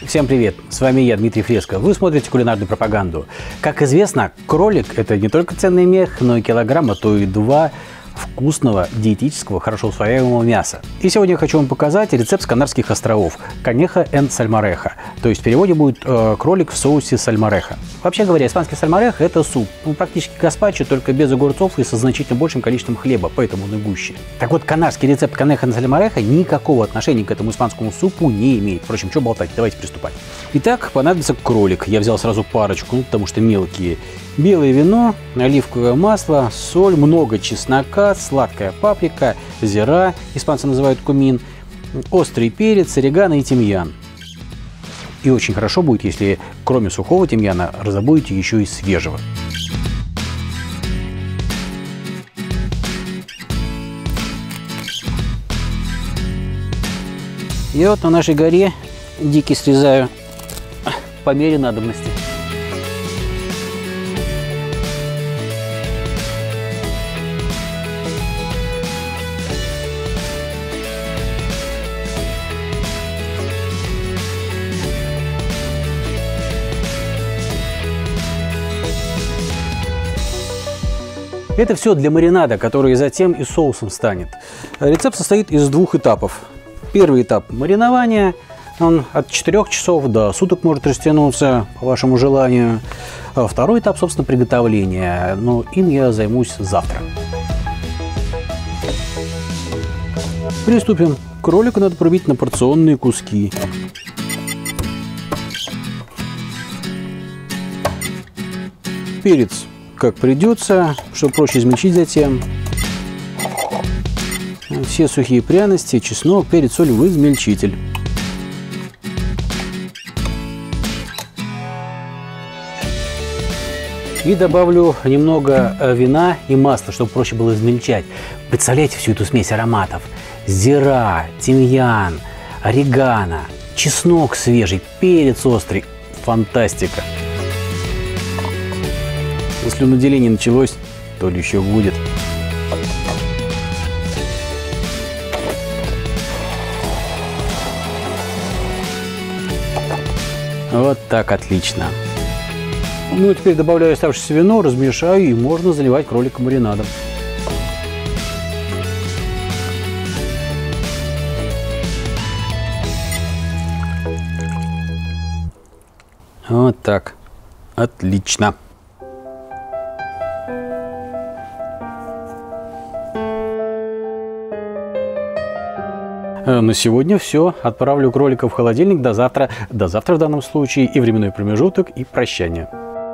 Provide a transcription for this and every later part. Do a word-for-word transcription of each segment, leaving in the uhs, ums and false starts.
Всем привет! С вами я, Дмитрий Фреско. Вы смотрите кулинарную пропаганду. Как известно, кролик – это не только ценный мех, но и килограмм, а то и два вкусного, диетического, хорошо усвояемого мяса. И сегодня я хочу вам показать рецепт с Канарских островов – канеха en salmoreja. То есть в переводе будет э, кролик в соусе сальмореха. Вообще говоря, испанский сальмореха – это суп. Ну, практически гаспачо, только без огурцов и со значительно большим количеством хлеба, поэтому он и гуще. Так вот, канарский рецепт канеха en salmoreja никакого отношения к этому испанскому супу не имеет. Впрочем, что болтать, давайте приступать. Итак, понадобится кролик. Я взял сразу парочку, ну, потому что мелкие. Белое вино, оливковое масло, соль, много чеснока, сладкая паприка, зира, испанцы называют кумин, острый перец, орегано и тимьян. И очень хорошо будет, если кроме сухого тимьяна разобуете еще и свежего. И вот на нашей горе дикий срезаю по мере надобности. Это все для маринада, который затем и соусом станет. Рецепт состоит из двух этапов. Первый этап – маринования. Он от четырёх часов до суток может растянуться, по вашему желанию. А второй этап, собственно, приготовления. Но им я займусь завтра. Приступим. Кролика надо пробить на порционные куски. Перец как придется, чтобы проще измельчить затем. Все сухие пряности, чеснок, перец, соль в измельчитель. И добавлю немного вина и масла, чтобы проще было измельчать. Представляете всю эту смесь ароматов? Зира, тимьян, орегано, чеснок свежий, перец острый. Фантастика! Если слюноотделение началось, то ли еще будет. Вот так, отлично. Ну, теперь добавляю оставшееся вино, размешаю, и можно заливать кролика маринадом. Вот так. Отлично. На сегодня все. Отправлю кролика в холодильник до завтра. До завтра в данном случае и временной промежуток, и прощание.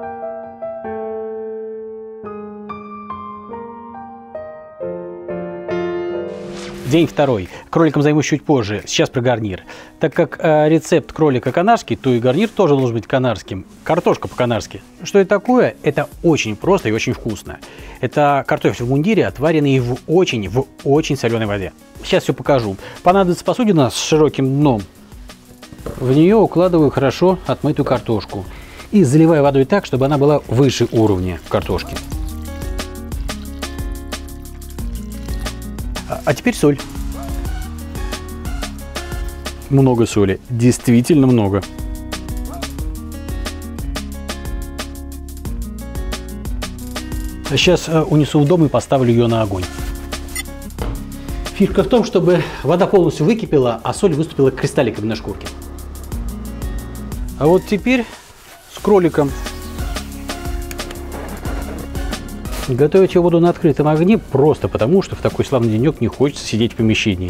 День второй. Кроликом займусь чуть позже. Сейчас про гарнир. Так как э, рецепт кролика канарский, то и гарнир тоже должен быть канарским. Картошка по-канарски. Что это такое? Это очень просто и очень вкусно. Это картофель в мундире, отваренный в очень, в очень соленой воде. Сейчас все покажу. Понадобится посудина с широким дном. В нее укладываю хорошо отмытую картошку. И заливаю водой так, чтобы она была выше уровня картошки. А теперь соль. Много соли. Действительно много. Сейчас унесу в дом и поставлю ее на огонь. Фишка в том, чтобы вода полностью выкипела, а соль выступила кристалликами на шкурке. А вот теперь с кроликом. Готовить я буду на открытом огне просто потому, что в такой славный денек не хочется сидеть в помещении.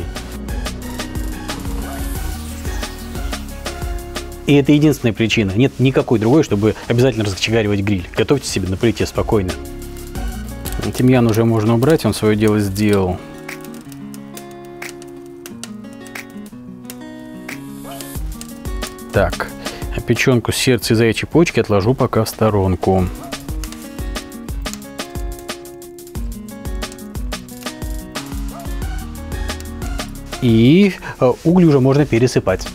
И это единственная причина. Нет никакой другой, чтобы обязательно раскочегаривать гриль. Готовьте себе на плите спокойно. Тимьян уже можно убрать, он свое дело сделал. Так, а печенку с сердца и заячьей почки отложу пока в сторонку. И угли уже можно пересыпать.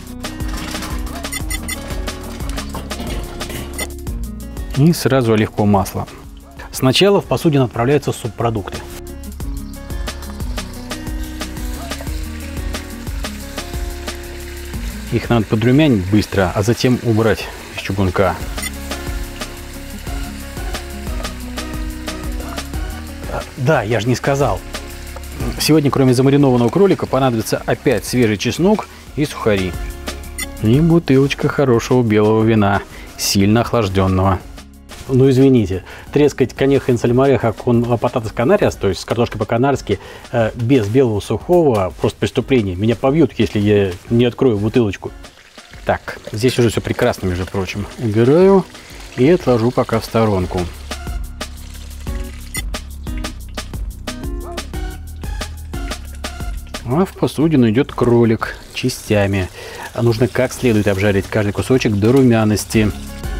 И сразу оливковое масло. Сначала в посудину отправляются субпродукты. Их надо подрумянить быстро, а затем убрать из чугунка. Да, я же не сказал. Сегодня, кроме замаринованного кролика, понадобится опять свежий чеснок и сухари. И бутылочка хорошего белого вина, сильно охлажденного. Ну, извините, трескать конеха инсальмореха кон пататас канариас, то есть с картошкой по-канарски, э, без белого сухого, просто преступление. Меня побьют, если я не открою бутылочку. Так, здесь уже все прекрасно, между прочим. Убираю и отложу пока в сторонку. А в посудину идет кролик частями. Нужно как следует обжарить каждый кусочек до румяности.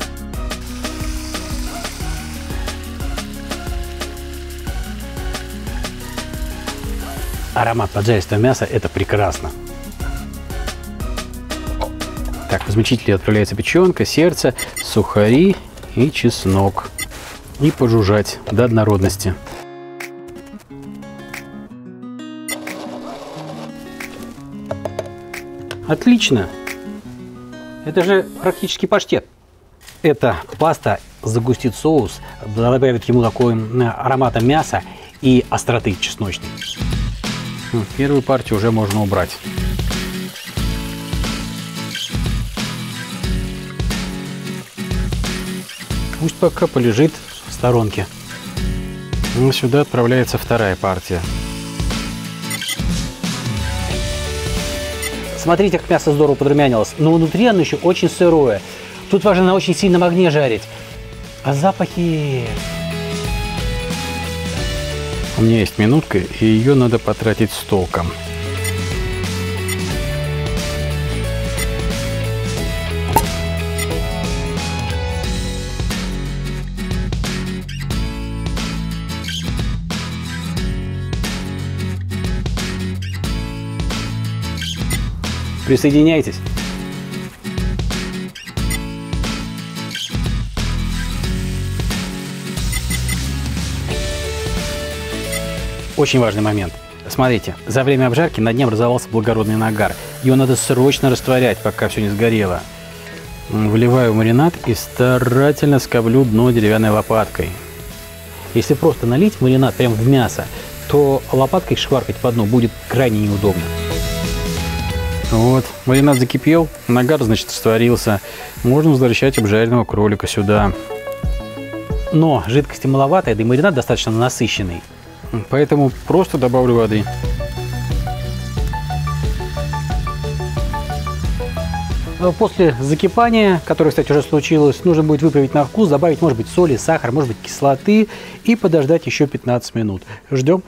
Аромат поджаристого мяса – это прекрасно. Так, в измельчитель отправляется печенка, сердце, сухари и чеснок. И пожужжать до однородности. Отлично! Это же практически паштет. Эта паста загустит соус, добавит ему такой аромата мяса и остроты чесночной. Первую партию уже можно убрать. Пусть пока полежит в сторонке. Ну, сюда отправляется вторая партия. Смотрите, как мясо здорово подрумянилось. Но внутри оно еще очень сырое. Тут важно на очень сильном огне жарить. А запахи... У меня есть минутка, и ее надо потратить с толком. Присоединяйтесь. Очень важный момент. Смотрите, за время обжарки на дне образовался благородный нагар. Его надо срочно растворять, пока все не сгорело. Вливаю в маринад и старательно скоблю дно деревянной лопаткой. Если просто налить маринад прямо в мясо, то лопаткой шкваркать по дну будет крайне неудобно. Вот, маринад закипел, нагар, значит, растворился. Можно возвращать обжаренного кролика сюда. Но жидкости маловато, да и маринад достаточно насыщенный. Поэтому просто добавлю воды. После закипания, которое, кстати, уже случилось, нужно будет выправить на вкус, добавить, может быть, соли, сахар, может быть, кислоты и подождать еще пятнадцать минут. Ждем.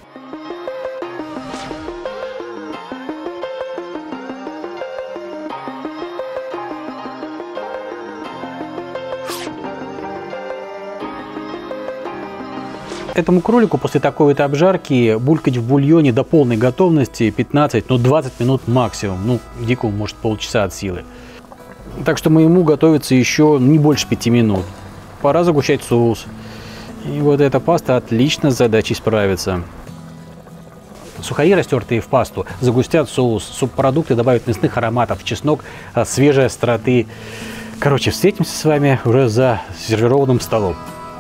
Этому кролику после такой вот обжарки булькать в бульоне до полной готовности пятнадцать, ну двадцать минут максимум. Ну, дикому может полчаса от силы. Так что моему готовится еще не больше пяти минут. Пора загущать соус. И вот эта паста отлично с задачей справится. Сухари, растертые в пасту, загустят соус. Субпродукты добавят мясных ароматов, чеснок, свежей остроты. Короче, встретимся с вами уже за сервированным столом.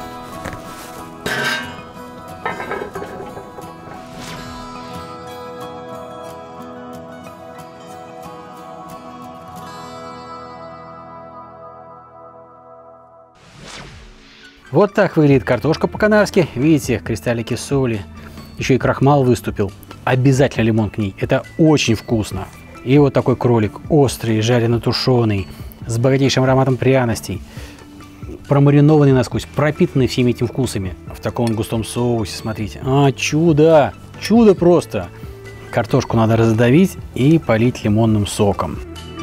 Вот так выглядит картошка по-канарски. Видите, кристаллики соли. Еще и крахмал выступил. Обязательно лимон к ней. Это очень вкусно. И вот такой кролик. Острый, жарено-тушеный. С богатейшим ароматом пряностей. Промаринованный насквозь. Пропитанный всеми этими вкусами. В таком густом соусе, смотрите. А, чудо! Чудо просто! Картошку надо раздавить и полить лимонным соком.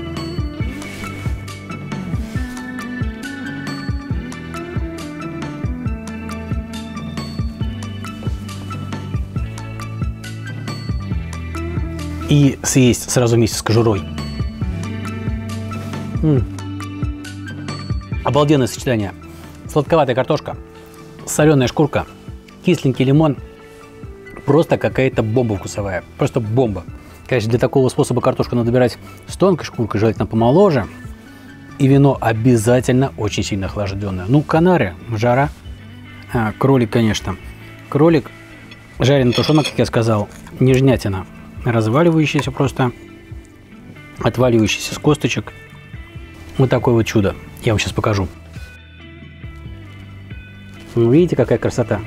И съесть сразу вместе с кожурой. М-м. Обалденное сочетание. Сладковатая картошка, соленая шкурка, кисленький лимон. Просто какая-то бомба вкусовая. Просто бомба. Конечно, для такого способа картошку надо набирать с тонкой шкуркой, желательно помоложе. И вино обязательно очень сильно охлажденное. Ну, канары, жара. А, кролик, конечно. Кролик, жареный тушенок, как я сказал, нежнятина. Разваливающийся просто, отваливающийся с косточек. Вот такое вот чудо. Я вам сейчас покажу. Видите, какая красота?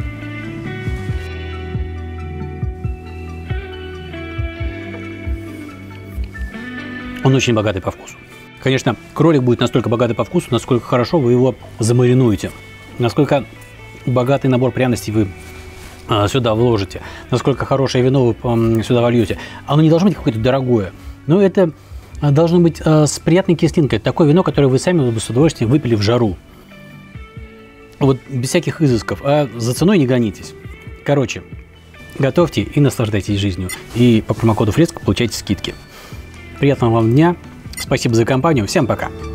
Он очень богатый по вкусу. Конечно, кролик будет настолько богатый по вкусу, насколько хорошо вы его замаринуете. Насколько богатый набор пряностей вы а, сюда вложите. Насколько хорошее вино вы а, сюда вольете. Оно не должно быть какое-то дорогое. Но это а, должно быть а, с приятной кислинкой. Такое вино, которое вы сами бы с удовольствием выпили в жару. Вот без всяких изысков. А за ценой не гонитесь. Короче, готовьте и наслаждайтесь жизнью. И по промокоду Фреско получайте скидки. Приятного вам дня. Спасибо за компанию. Всем пока.